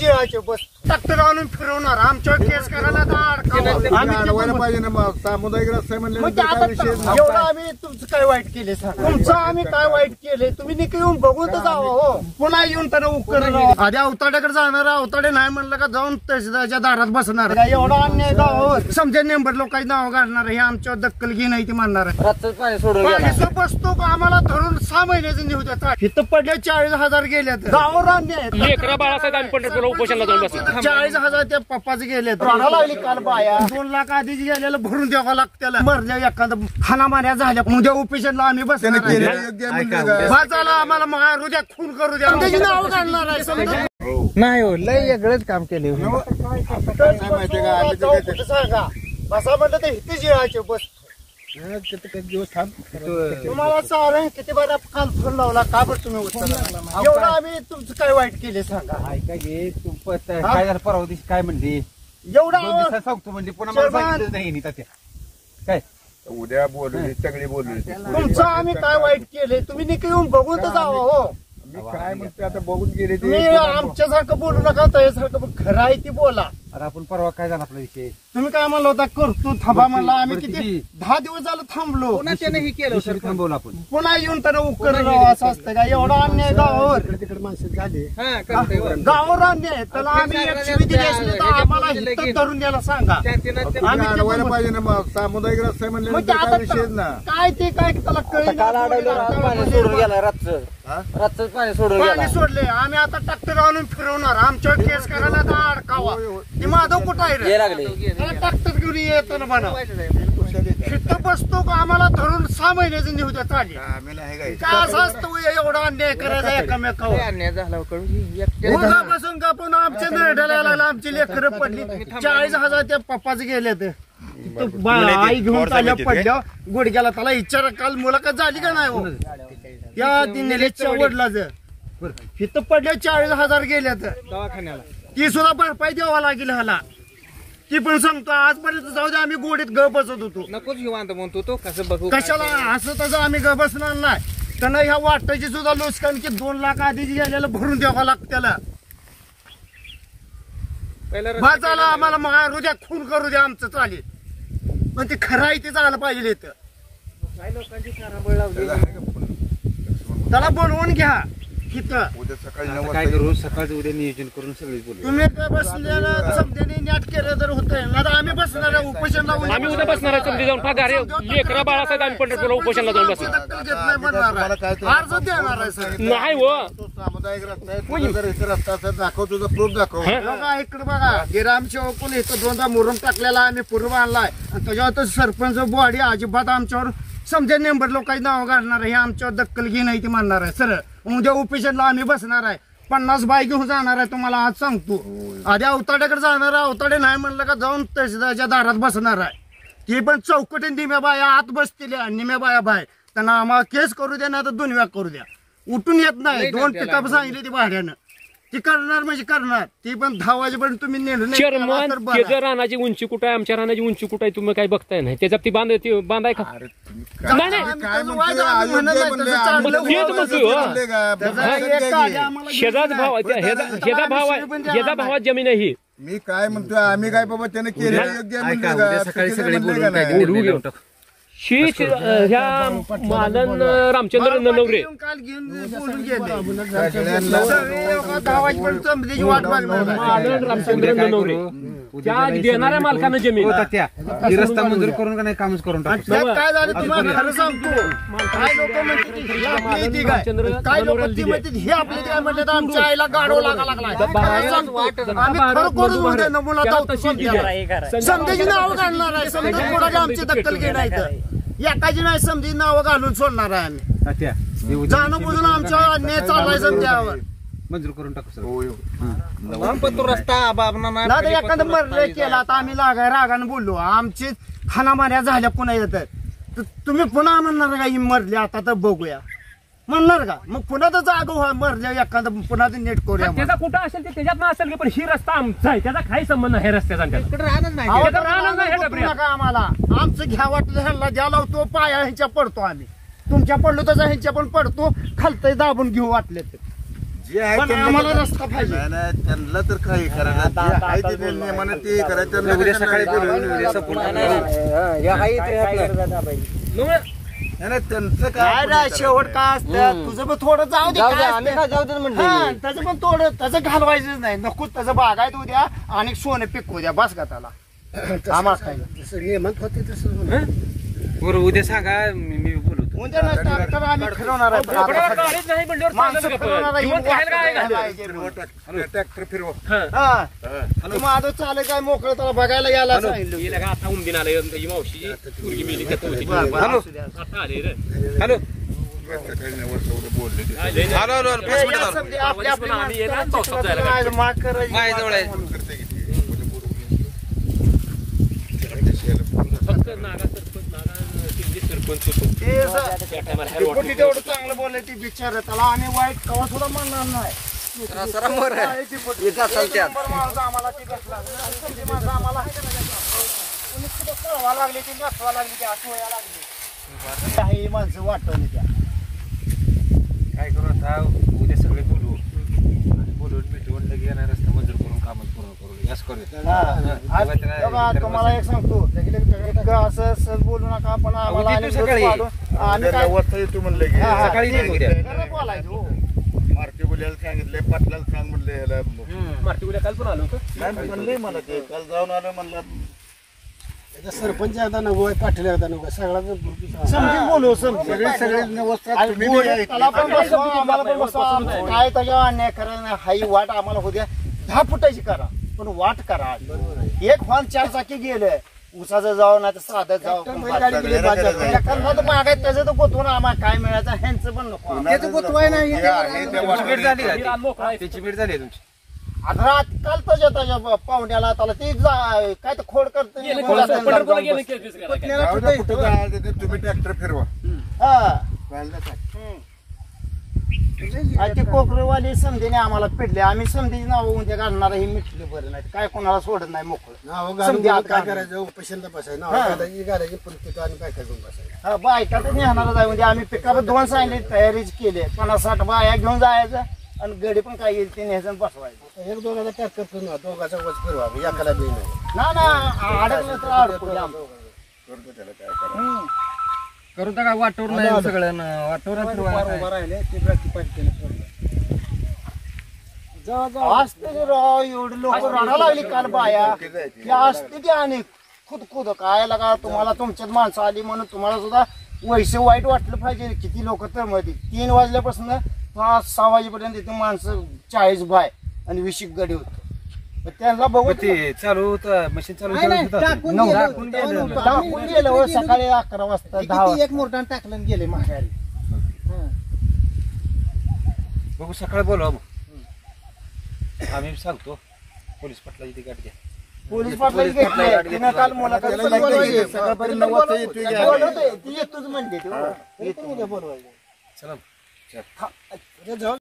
जिळाचे बस tractor आणून फिरवणार आमच्यावर केस करायला पाहिजे ना मग सामुदायिक रस्ता म्हणले एवढं आम्ही तुमचं काय वाईट केले तुमचं आम्ही काय वाईट केले तुम्ही निघून येऊन बघून तर जावं हो पुन्हा येऊन तर उकर आधी अवताड्याकडे जाणार अवताडे नाही म्हणलं का जाऊन तहसीलदारच्या दारात बसणार एवढा अन्याय गावावर समजा नेंबर लोकांची नाव काढणार हे आमच्यावर दक्कल घे नाही ती म्हणणार आहे बसतो का आम्हाला धरून 6 महिन्याचं निघू देतात इथं पडले 40,000 गेले गावावर अन्याय लेकरा बाळासाहेब आम्ही पंढरपूरला उपोषणला जाऊन बसलो 40,000 त्या पप्पाचे गेले लागली काल बाया 2 लाख आधीच गेलेलं भरून द्यावं लागतं त्याला मरल्या एखादं खाना मार्या झाल्या उद्या उपोषणला आम्ही बसणार भाजाला आम्हाला मारू द्या खून करू द्या त्याची नाव काढणार आहे नाही हो लय वेगळंच काम केले सांगा बसा म्हणलं तर इथे जिळाचे बस दिवस थांब तुम्हाला चालेल किती बारा काल फोन लावला का बरं तुम्ही एवढं आम्ही तुमचं काय वाईट केले सांगा ऐका घे तू काय झालं परवा दिवशी काय म्हणली एवढं सांगतो म्हणजे पुन्हा नाही काय उद्या बोलू सगळे बोलू तुमचं आम्ही काय वाईट केले तुम्ही निघून येऊन बघून तर जावं हो मी काय म्हणते आता बघून गेले ते तुम्ही आमच्यासारखं बोलू नका त्यासारखं खरं आहे ती बोला अरे आपण परवा काय झाला आपला विषय तुम्ही काय म्हणलं होता करतो थांबा म्हणला आम्ही किती 10 दिवस झालं थांबलो त्याने केलं थांबवलं आपण पुन्हा येऊन तर उकर असं असतं का एवढा अन्याय गावावर तिकडे माणसं झाले गावावर अन्याय त्याला आम्ही एक शिवी दिली असली तर आम्हाला हित धरून द्यायला सांगा आम्ही पाहिजे ना मग सामुदायिक रस्ता म्हणले काय विषय ना काय ते काय त्याला पाणी सोडून पाणी सोडले आम्ही आता ट्रॅक्टर आणून फिरवणार आमच्यावर केस करायला आता अडकावा ती माधव कुठं आहे रे ट्रॅक्टर घेऊन येतो ना म्हणा तिथं बसतो का आम्हाला धरून 6 महिन्याचं निघू द्या चालेल काय असं असतं एवढा अन्याय करायचा एकामेकावर अन्याय झाला बसून का पण आमच्या नरड्याला लागला आमची लेकरं पडली 40,000 त्या पप्पाचे गेले आई घेऊन चालल्या पडल्या गुडघ्याला त्याला इच्छा काल मुलाखत झाली का नाही हो या दिनेच्या वडिलाच इथं पडल्या 40,000 गेल्यात दवाखान्याला ती सुद्धा भरपाई द्यावा लागेल ह्याला ती पण सांगतो आजपर्यंत जाऊ दे आम्ही गोडीत ग बसत होतो नकोच निवांत म्हणतो तो कसं बघू कशाला असं तसं आम्ही ग बसणार नाही त्यांना ह्या वाटायची सुद्धा नुकसान की 2 लाख आधीच गेलेलं भरून द्यावं लागतं त्याला भाजाला आम्हाला मारू द्या खून करू द्या आमचं चालेल पण ते खरं आहे ते झालं पाहिजे इथं काही लोकांची साराबळ लावली त्याला बोलवून घ्या इथं उद्या सकाळी 9 काय करू सकाळचं उद्या नियोजन करून सगळीच बोलू तुम्ही बसलेलं समजेने नाट केलं तर होतंय आता आम्ही बसणार उपोषण लावून आम्ही उद्या बसणार आहे समजी जाऊन पगार लेकरा बाळासाहेब आम्ही पंढरपूरला उपोषणला जाऊन बसलो अर्ज देणार आहे सर नाही हो सामुदायिक रस्ता आहे जर इथे रस्ता असेल दाखव तुझं प्रूफ दाखव बघा इकडे बघा ग्रामसेवक इथं 2दा मुरुम टाकलेला आम्ही पूर्व आणलाय आणि त्याच्यावर सरपंच बॉडी अजिबात आमच्यावर समजा नेंबर लोकांची नाव काढणार आहे हे आमच्यावर दक्कल घे नाही ती म्हणणार आहे सर उद्या ऑफिसला आम्ही बसणार आहे 50 बाईक घेऊन जाणार आहे तुम्हाला आज सांगतो आधी अवताड्याकडे जाणार आहे अवताडे नाही म्हणलं का जाऊन तहसीलदारच्या दारात बसणार आहे ती पण चौकटी निम्या बाया आत बसतील निम्या बाया बाय त्यांना आम्हाला केस करू द्या ना तर 2 वेळा करू द्या उठून येत नाही 2 पिकअप सांगितली ती भाड्यानं ती करणार म्हणजे करणार ती पण 10 वाजेपर्यंत तुम्ही चेअरमन त्याच्या रानाची उंची कुठं आहे आमच्या रानाची उंची कुठं आहे तुम्ही काही बघताय नाही त्याच्यात ती बांधाय का नाही शेजाच भाव ह्याचा भावात जमीन आहे ही मी काय म्हणतोय आम्ही काय बाबा त्याने केलं सकाळी सगळे बोलून शीच ह्या मालन रामचंद्र ननवरे काल घेऊन बोलून गेले 10 वाजेपर्यंत वाट बघणार मालन रामचंद्र ननवरे त्या देणाऱ्या मालकानं जमीन रस्ता मंजूर करून का नाही कामच करून काय झालं तुम्हाला खरं सांगतो काय लोक म्हणतात काय लोक ती म्हणतात हे आपली काय म्हणतात आमच्या आईला गाडव लागा लागलाय आम्ही खरोखरच उद्या नमुना समजाची नावं घालणार आहे समजा कोणाची आमची दखल घेणार एकाची नाही समजी नावं घालून सोडणार आहे आम्ही जाणून बुजून आमच्या अन्याय चाललाय समजावर मंजूर करून टाकू सर रस्ता एखादं मरलं केला आता आम्ही रागाने बोललो आमची खानामाऱ्या झाल्या पुन्हा येतात तुम्ही पुन्हा म्हणणार का ही मरली आता तर बघूया म्हणणार का मग पुन्हा तर जागा मरल्या एखादं पुन्हा ते नीट करूया त्याचा कुठं असेल ते त्याच्यात असेल की पण ही रस्ता आमचा आहे त्याचा काही संबंध आहे रस्त्याचा नका आम्हाला आमचं घ्या वाटलं ह्याला द्या लावतो पाया ह्यांच्या पडतो आम्ही तुमच्या पडलो तसा ह्यांच्या पण पडतो खालतय दाबून घेऊ वाटले तर जे आहे पण त्यांना आम्हाला तर- रस्ता पाहिजे. नाही नाही त्यांना तर काही करायला जे आहे ते नियमानं ते करायचं त्यांना उद्या कशाला सकाळी नाही बोलवून उद्या सपोर्ट नाही, नाही, त्यांचं काय काय नाही शेवट काय असतं तुझं पण थोडं जाऊ दे काय असतं? हा, त्याचं पण थोडं त्याचं घालवायचं नाही नको त्याचं बागायत उद्या आणि सोनं पिकवू द्या बस का त्याला आम्हाला काय बरं उद्या सांगा मी बोलवतो उद्या नसतं तर आम्ही फिरवणार आहे पण आता सध्या. गाडीच नाही म्हणल्यावर माणसं चाललं का फिरवणार पण? आहे, जीवन खायला काय वाटतं घालतं? घालायचे. ट्रॅक्टर फिरवा हा. ते माझं चालू काय मोकळं त्याला बघायला यायला सांगितलं. गेलं का आता उमदीन आलं ही मावशी पोरगी मेली का होती. बरं, बरं, हॅलो. असू द्या. आता आले रे हॅलो बोलले ते. आले ना. हॅलो हॅलो हे या समजे आपली आपली आम्ही येणार माणसं पावसात जायला आज माग करायची. माझ्याजवळ आहे. करते किती? फक्त नागा सरपंच नागा शिंदे सरपंच ते स- त्या टायमाला ते कोणी तेवढं चांगलं बोलले ती बिचार त्याला आम्ही वाईट कवा सुद्धा म्हणणार नाही आहे ती पोटी. एक नंबर माणूस आम्हाला ती भेटला. समजी माणसं आम्हाला आहे का नाही त्याच्यावर? कोणी सुद्धा कळवा लागली ती नसवा लागली ती आठवायला लागली आहे ही माणसं वाटवली त्या काय करू आता उद्या सगळे बोलू आणि बोलून भेटून लगे येणार रस्ता मंजूर करून कामच पूर्ण करू असं करूया हा. आज बघा, तुम्हाला एक सांगतो एक असं सहज बोलू नका आपण आम्हाला उद्या आणि तू सकाळी ये. पाडू. आम्ही काय वाजता येतो म्हणलं की हा, हा. सकाळी ये उद्या. खरं बोलायचं हो. मार्के बोलायला सांगितले पाटलाला सांग म्हणले ह्याला मारती उद्या काल पण आलो होतो. नाही म्हणले मला ते काल जाऊन आलो म्हणलं सरपंच आता नको पाटील आता नको सगळा समजून बोलू समजून सगळे सगळे व्यवस्था आणि तुम्ही बोलू, बी आहे. त्याला पण बसवा, आम्हाला पण बसवा. काय त्याच्यावर अन्याय करा नाही हाही वाट आम्हाला होऊ द्या 10 फुटाची करा पण वाट करा एक फॉन 4 चाकी गेले उसाचं जाऊ नाही तर साधं जाऊ मागायचं त्याचं तर गोतवून आम्हाला काय मिळायचं ह्यांचं पण नको त्याचं गोतवाय नाही. हे आहे त्या त्याची भेट झाली ही रान मोकळा का आहे. त्याची भेट झाली आहे तुमची आता रात काल त्याच्या पाहुण्याला त्याला ते काय तर खोड करत गेलं पंढरपूरला गेलं की तेच करायचं. जाऊ द्या, कुठं जायचं ते तुम्ही ट्रॅक्टर फिरवा कळलं का? ते कोकरेवाली समजेने आम्हाला पिडले आम्ही समजेची नाव उद्या घालणार ही मिटली बरं नाही काय कोणाला सोडत नाही मोकळं समजे आता काय करायचं उपेशंत बसायचं नाव घालायची घालायची पण तिथं आणि काय करून बसायचं हा, बायका तर नेहणार आहे म्हणजे आम्ही पिकावर 2 सांगली तयारीच केली 50-60 बाया घेऊन जायचं आणि गडी पण काय येईल ते न्यायचं बसवायचं एक दोघाचा ट्रॅक्टर फिरवा दोघाचा वच फिरवा एकाला बी नाही ना अडकलं तर अडकू द्या. करतो त्याला काय करा करून टाका वाटवर नाही सगळ्यांना वाटवर राहिले ते रात्री पाहिजे असते रे राव एवढे लोक रडा लागली काल बाया ती असते ती आणि खुद काय लागा तुम्हाला तुमच्यात माणसं आली म्हणून तुम्हाला सुद्धा वैसे वाईट वाटलं पाहिजे किती लोक तर मध्ये 3 वाजल्यापासून 5-6 वाजेपर्यंत इथे माणसं 40 बाय आणि 20 गडी होत त्यांना बघू ते चालू होतं मशीन चालू होतं. टाकून गेलं हो, सकाळी 11 वाजता 10 वाजता एक मोठा टाकलं आणि गेले माघारी बघू सकाळी बोलवा मग आम्ही सांगतो पोलीस पाटलाची ती गाठ घ्या. पोलीस पाटलाही घेतले तिनं काल मुलाखत त्याला बोलवते. सकाळपर्यंत 9 वाजता येतोय की आहे? बोलवते ती येतोच म्हणते ती हो. उद्या बोलवायचं चला उद्या जाऊ